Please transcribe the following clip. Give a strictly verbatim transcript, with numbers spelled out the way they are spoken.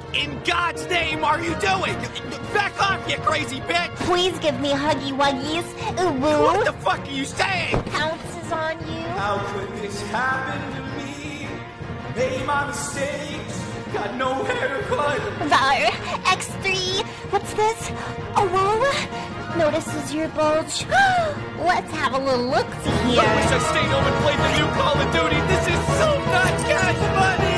in God's name are you doing? Back off, you crazy bitch! Please give me huggy wuggies. Ooh, woo. What the fuck are you saying? Pounces on you. How could this happen to me? Made my mistakes, got no haircut. Var, X three. What's this? A wall? Notices your bulge. Let's have a little look-see here. I wish I stayed home and played the new Call of Duty. This is so not Cash Money!